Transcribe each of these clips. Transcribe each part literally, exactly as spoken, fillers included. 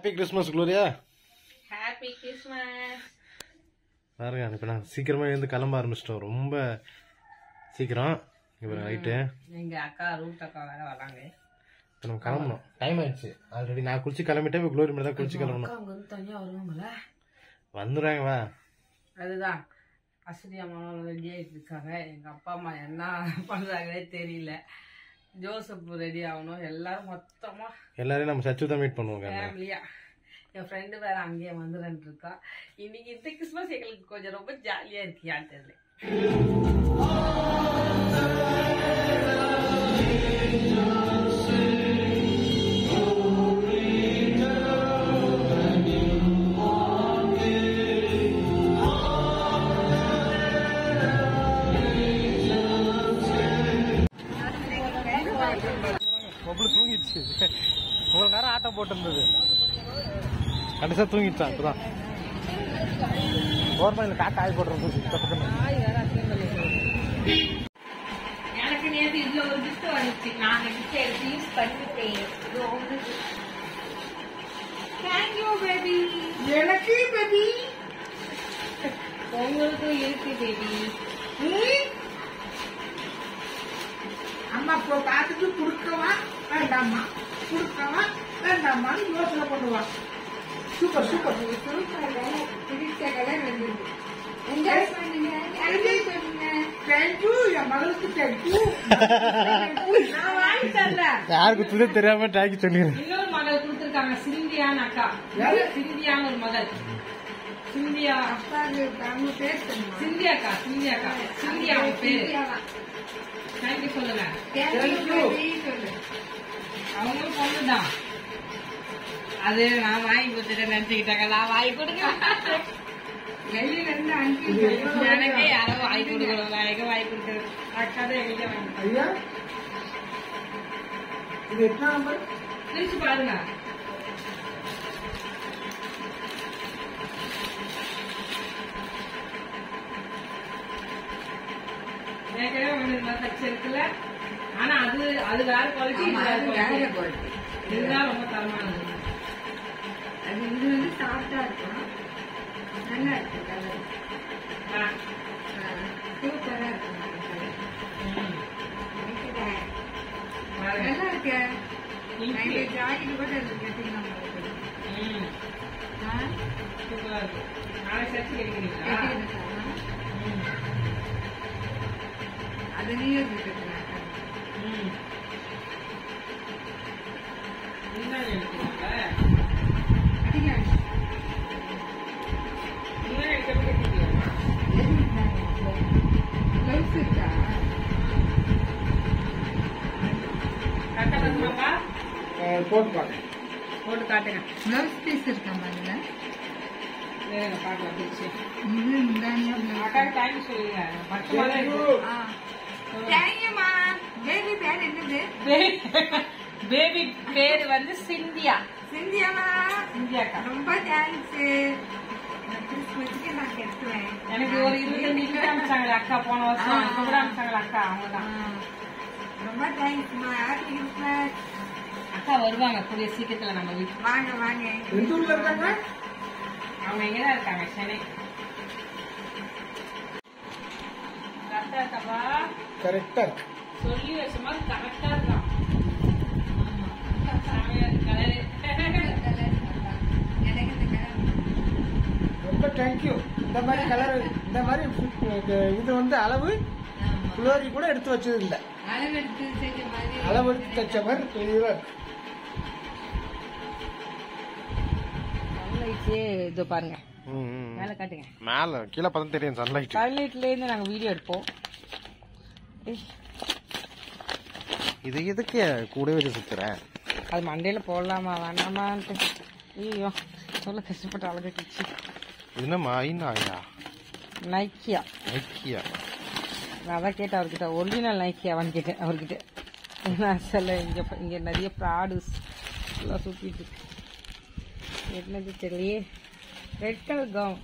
Happy Christmas Gloria. Happy Christmas. பாருங்க இப்போ நான் சீக்கிரமா எழுந்து கிளம்ப ஆரம்பிச்சிட்டோம். ரொம்ப சீக்கிரம். இப்போ நைட்டு எங்க அக்கா ரூட் அக்கா வேற வராங்க. இப்போ நம்ம கிளம்பணும். டைம் ஆயிடுச்சு ஆல்ரெடி. நான் குளிச்சு கிளம்பிட்டேன். இப்போ குளோரி மட்டும் தான் குளிச்சு கிளம்பணும். அவங்க வந்து தனியா வருவாங்கல்ல. வந்துடுறாங்க வா. அதுதான் அஸ்வினி அம்மா ரெடி ஆகிட்டு இருக்காங்க. எங்க அப்பா அம்மா என்ன பண்றாங்களே தெரியல. ஜோசப் ரெடி ஆகணும். எல்லாரும் மொத்தமா எல்லாரையும் நம்ம சச்சு தான் மீட் பண்ணுவோம் ஃபேமிலியா. என் ஃப்ரெண்டு வேற அங்கேயே வந்துட்டு இருக்கா. இன்னைக்கு இந்த கிறிஸ்மஸ் எங்களுக்கு கொஞ்சம் ரொம்ப ஜாலியா இருக்கு. யார் தெரியல. தூங்கிடுச்சு. இவ்வளவு நேரம் ஆட்டம் போட்டு இருந்தது. கடைசியா தூங்கிடுச்சான். இப்பதான் கவர்மெண்ட்ல காக்க ஆய் போடுறது. எனக்கு நேற்று இதுல ஒரு கிஃப்ட் வந்துச்சு. நான் கிஃப்ட் எடுத்து யூஸ் பண்ணிட்டேன். Thank you baby. எனக்கு பேபி. உங்களுக்கும் இருக்கு பேபி. அம்மா இப்போ பார்த்துட்டு குடுக்கவா வேண்டாமா, குடுக்கவா வேண்டாமான்னு யோசனை பண்ணுவா. Super super. பிடிச்ச கலர் ரெண்டு. தேங்க்யூ. என் மகளுக்கு தேங்க்யூ. நான் வாங்கி தரேன். யாருக்கு துணி தெரியாம டேக்கி சொல்லிடுறேன். இன்னொரு மகள் கொடுத்துருக்காங்க. சிந்தியான்னு அக்கா. சிந்தியான்னு ஒரு மகள். சிந்தியா அப்பா அவங்க பேர் சிந்தியா அக்கா. சிந்தியா அக்கா. சிந்தியா அவங்க பேரு. தேங்க்யூ சொல்லுங்க. சொல்லு. அவங்களும் பொண்ணுதான். அது நான் வாங்கி கொடுத்துட்டேன் நினைச்சுக்கிட்டாங்க. நான் வாங்கி கொடுங்க. வெளியில இருந்து அனுப்பி எனக்கே யாரோ வாங்கி கொடுக்கணும். நான் எங்க வாங்கி கொடுக்குறது. அக்கா தான் எங்க வாங்கி. ஐயா இது எத்தனை நம்பர்? பிரிச்சு பாருங்க. ஏற்கனவே ஒன்று தச்சு இருக்குல்ல. ஆனா அது அது வேற குவாலிட்டி. வேற குவாலிட்டி. இதுதான் ரொம்ப தரமானது. அது இது வந்து சாஃப்டா இருக்கும். நல்லா இருக்கு கலர். சூப்பரா இருக்கு. நல்லா இருக்கு. ஜாக்கெட் கூட கட்டிக்கலாம். சூப்பரா இருக்கு. நாளைக்கு சர்ச்சு கிடைக்கிறீங்களா? அது நீயே கட்டலாம். போட்டு பாருங்க. போட்டு காட்டுங்க. பிளவுஸ் பீஸ் இருக்கா அதுல? பாக்கலாம். இது முந்தானியா அக்காக்கு தேங்க்யூ சொல்லுங்க. பச்சை தேங்க்யூமா. பேபி பேர் என்னது? பேபி பேரு வந்து சிந்தியா. சிந்தியாவா? சிந்தியாக்கா. ரொம்ப தேங்க்ஸ். கிறிஸ்மஸ்க்கு நான் கட்டுவேன். எனக்கு ஒரு இருபத்தஞ்சு கிட்ட அனுப்பிச்சாங்களே அக்கா போன வருஷம். இப்ப கூட அனுப்பிச்சாங்களே அக்கா. அவங்கதான். ரொம்ப தேங்க்ஸ்மா. Happy Christmas. அக்கா வருவாங்க கூடிய சீக்கிரத்துல நம்ம வீட்டுக்கு. வாங்க வாங்க. எந்த ஊர்ல இருக்காங்க? அவங்க எங்கதான் இருக்காங்க? சென்னை. கரெக்டா இருக்காப்பா? கரெக்டா இருக்கு. சொல்லி வச்ச மாதிரி கரெக்டா இருக்கான். கலரு எனக்கு இந்த கலர் ரொம்ப தேங்க்யூ. இந்த மாதிரி கலர் இந்த மாதிரி இது வந்து அளவு குளோரி கூட எடுத்து வச்சது இல்லை. அளவு எடுத்து தைச்ச மாதிரி. அளவு எடுத்து தைச்ச மாதிரி தெளிவா இருக்கு. சன்லைட்லயே இது பாருங்க. மேல காட்டுங்க. மேல கீழே பார்த்தா தெரியும் சன்லைட். சன்லைட்ல இருந்து நாங்க வீடியோ எடுப்போம். இது எதுக்கு கூட வச்சு சுத்துறேன்? அது மண்டையில போடலாமா வேண்டாமான்ட்டு. ஐயோ சொல்ல கஷ்டப்பட்டு அழகிச்சு. என்னம்மா ஐயா? நைக்கியா. நைக்கியா? நான் அதான் கேட்டேன் அவர்கிட்ட. ஒரிஜினல் நைக்கியாவான்னு கேட்டேன் அவர்கிட்ட. ஏன்னா சொல்ல இங்க இங்க நிறைய ப்ராடக்ட்ஸ் எல்லாம் சுத்திட்டு இருக்கு. என்னது தெரியலையே. ரெட் கலர் கவுன்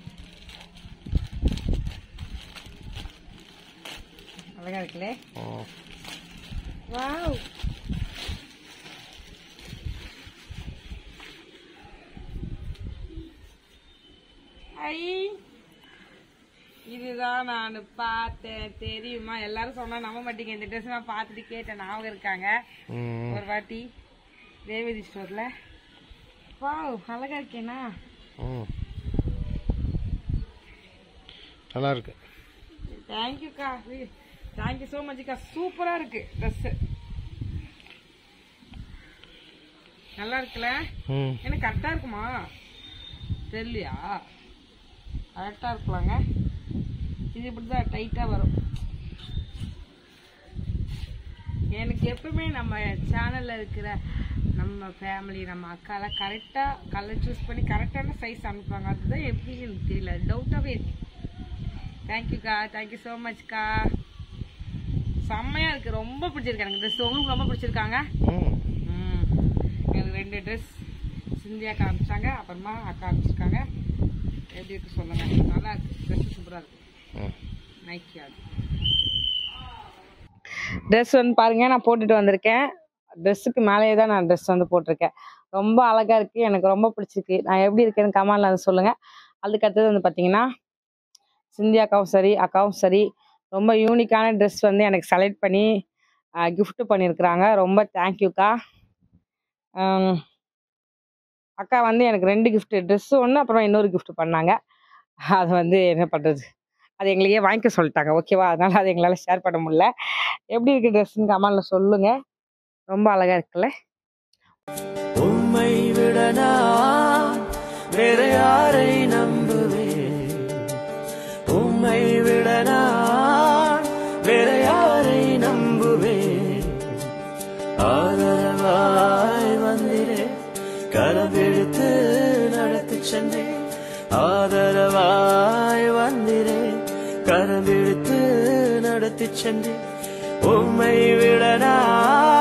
அழகா இருக்குல்ல. வாவ். ஐ இதுதான் நான் பார்த்தேன் தெரியுமா? எல்லாரும் சொன்னா நம்ப மாட்டீங்க. இந்த ட்ரெஸ் நான் பார்த்துட்டு கேட்டேன். ஞாபகம் இருக்காங்க ஒரு வாட்டி ரேவதி ஸ்டோர்ல. வாவ் அழகா இருக்கேனா? நல்லா இருக்கு. தேங்க்யூக்கா, தேங்க்யூ ஸோ மச்க்கா. சூப்பரா இருக்கு ட்ரெஸ். நல்லா இருக்குல்ல? எனக்கு கரெக்டா இருக்குமா தெரியலையா? கரெக்டா இருக்கலாங்க. இது இப்படிதான் டைட்டா வரும். எனக்கு எப்பவுமே நம்ம சேனல்ல இருக்கிற நம்ம ஃபேமிலி நம்ம அக்காலாம் கரெக்டா கலர் சூஸ் பண்ணி கரெக்டான சைஸ் அனுப்புவாங்க. அதுதான் எப்படின்னு எனக்கு தெரியல, டவுட்டாவே இருக்கு. தேங்க்யூக்கா, தேங்க்யூ ஸோ மச்க்கா. செம்மையா இருக்கு, ரொம்ப பிடிச்சிருக்கு எனக்கு ட்ரெஸ். உங்களுக்கு ரொம்ப பிடிச்சிருக்காங்க? ம் எனக்கு ரெண்டு ட்ரெஸ் சிந்தியா காமிச்சாங்க, அப்புறமா அக்கா காமிச்சிருக்காங்க. எப்படி இருக்கு சொல்லுங்க. நல்லா இருக்கு ட்ரெஸ், சூப்பரா இருக்கு. நைக்கியா ட்ரெஸ் வந்து பாருங்க, நான் போட்டுட்டு வந்திருக்கேன். ட்ரெஸ்ஸுக்கு மேலேயே தான் நான் ட்ரெஸ் வந்து போட்டிருக்கேன். ரொம்ப அழகா இருக்கு, எனக்கு ரொம்ப பிடிச்சிருக்கு. நான் எப்படி இருக்கேன்னு கமெண்ட்ல அதை சொல்லுங்க. அதுக்கு அடுத்தது வந்து பார்த்தீங்கன்னா சிந்தியா அக்காவும் சரி அக்காவும் சரி ரொம்ப யூனிக்கான ட்ரெஸ் வந்து எனக்கு செலக்ட் பண்ணி கிஃப்ட் பண்ணியிருக்கிறாங்க. ரொம்ப தேங்க்யூக்கா. அக்கா வந்து எனக்கு ரெண்டு கிஃப்ட், ட்ரெஸ்ஸு ஒன்று அப்புறம் இன்னொரு கிஃப்ட் பண்ணாங்க. அது வந்து என்ன பண்ணுறது, அது எங்களையே வாங்கிக்க சொல்லிட்டாங்க. ஓகேவா, அதனால் அது எங்களால் ஷேர் பண்ண முடியல. எப்படி இருக்குது ட்ரெஸ்ஸுன்னு கமெண்ட்ல சொல்லுங்கள். ரொம்ப அழகாக இருக்குல்ல? உம்மை விடனா வேற யாரை நம்புவேன், உம்மை விடனா வேற யாரை நம்புவேன். ஆதரவாய் வந்திரே கரபிடித்து நடத்தி சென்றேன், ஆதரவாய் வந்திரே கரபிடித்து நடத்தி சென்றேன். உம்மை விடனா